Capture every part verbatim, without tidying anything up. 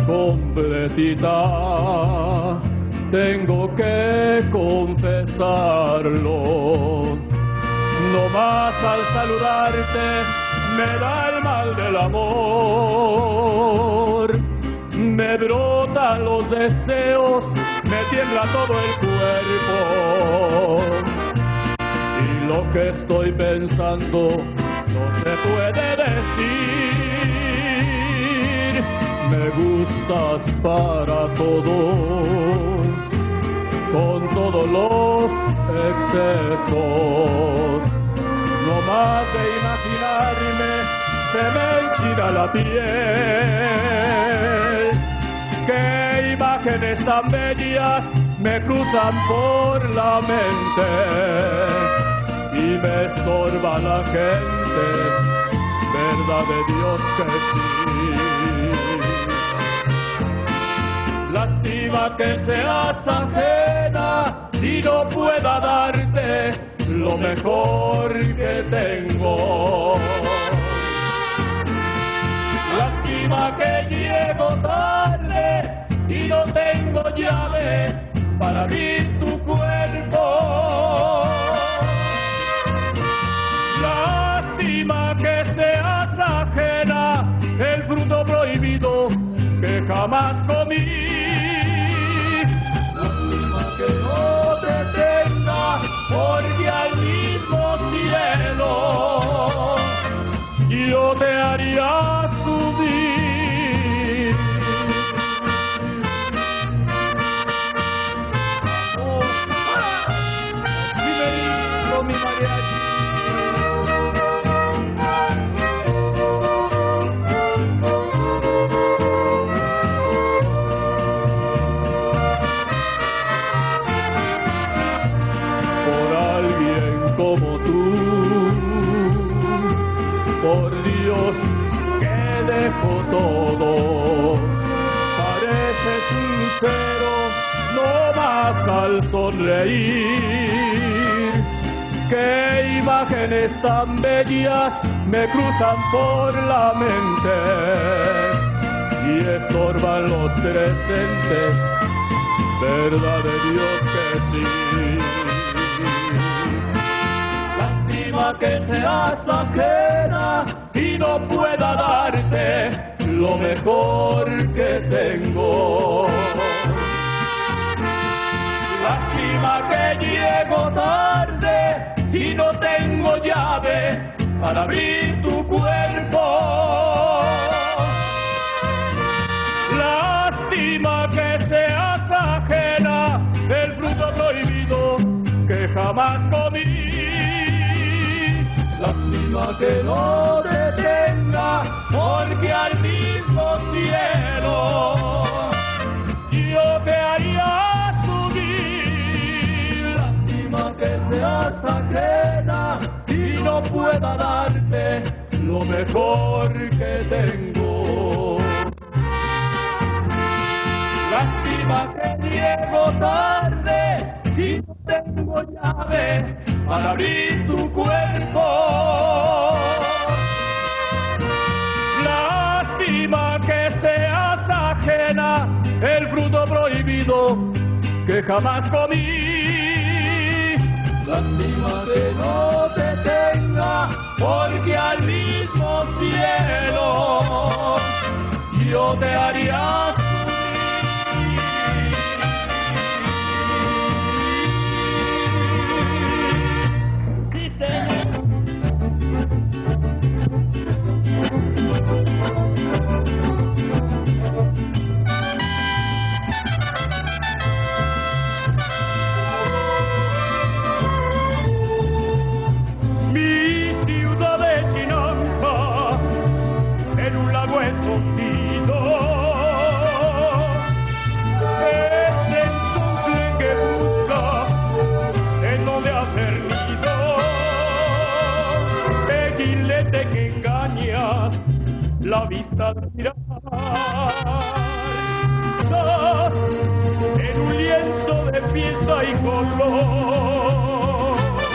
completita, tengo que confesarlo. No más al saludarte me da el mal del amor. Me brotan los deseos, me tiembla todo el cuerpo. Y lo que estoy pensando no se puede decir. Me gustas para todo, con todos los excesos. No más de imaginarme se me enchina la piel. Qué imágenes tan bellas me cruzan por la mente y me estorba la gente, verdad de Dios que sí. Lástima que seas ajena y no pueda darte lo mejor que tengo. Lástima que llego tarde y no tengo llave para abrir tu cuerpo. Lástima que seas ajena, el fruto prohibido que jamás comí. Lástima que no te tenga, porque al mismo cielo yo te haría subir. Oh, así me dijo mi mariachi. Por alguien como tú, por Dios que dejo todo. Parece sincero, no más al sonreír. Qué imágenes tan bellas me cruzan por la mente y estorban los presentes, verdad de Dios que sí. Que seas ajena y no pueda darte lo mejor que tengo. Lástima que llego tarde y no tengo llave para abrir tu cuerpo. Lástima que seas ajena, el fruto prohibido que jamás comí. Lástima que no te tenga, porque al mismo cielo yo te haría subir. Lástima que seas ajena y no pueda darte lo mejor que tengo. Lástima que llego tarde y no tengo llave para abrir tu cuerpo. Lástima que seas ajena, el fruto prohibido que jamás comí. Lástima que no te tenga, porque al mismo cielo yo te haría subir. Mi ciudad de Chinampa, en un lago escondido, es el sufle que busca en donde hacer nido. Tequilete que engañas la vista de mirar, en un lienzo de fiesta y color.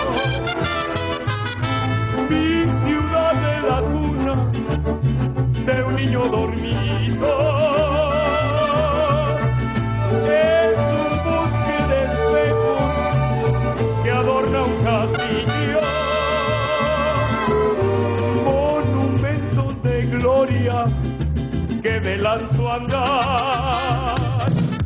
Mi ciudad de la cuna de un niño dormido, gloria que me lanzó a andar.